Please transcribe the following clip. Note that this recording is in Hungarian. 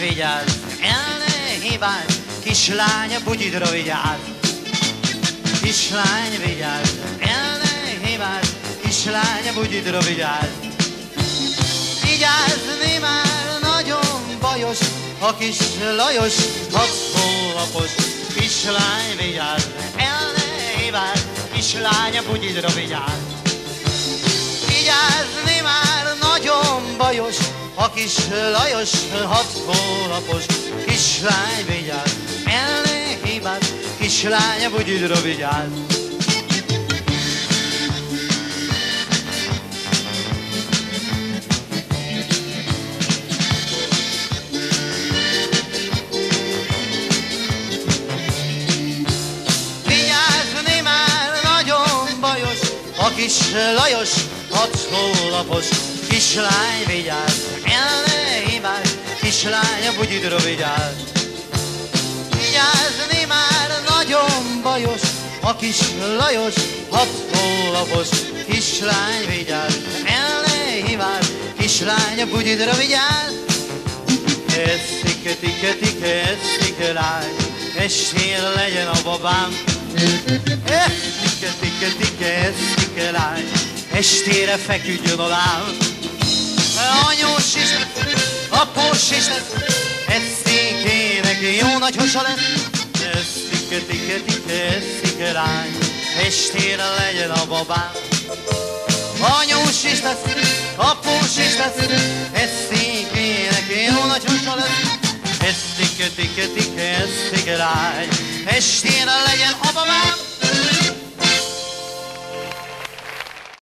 vigyázz, el ne hibázz, kislány, a bugyidra vigyázz. Kislány, vigyázz, el ne hibázz, kislány, a bugyidra vigyázz. Vigyázni már nagyon bajos, a kis Lajos 6 hónapos. Kislány, vigyázz, el ne hibázz, kislány, a bugyidra vigyázz. Vigyázni már nagyon bajos, a kis Lajos 6 hónapos. Kislány, vigyázz, el ne hibázz, kislány, a bugyidra vigyázz. Vigyázni már nagyon bajos, a kis Lajos 6 hónapos. Kislány, vigyázz, el ne hibázz, kislány, a bugyidra vigyázz. Vigyázni már nagyon bajos, a kis Lajos 6 hónapos. Kislány, vigyázz, el ne hibázz, kislány, a bugyidra vigyázz. Eszike-tike-tike, eszike lány, estére legyen a babám. Eszike-tike-tike, eszike lány, estére feküdjön alám. Anyós is lesz, após is lesz, eszékének jó nagy hasa lesz. Eszike-tike-tike, eszike lány, estére legyen a babám. Anyós is lesz, após is lesz, eszékének jó nagy hasa lesz. Eszike-tike-tike, eszike lány, estére legyen a babám.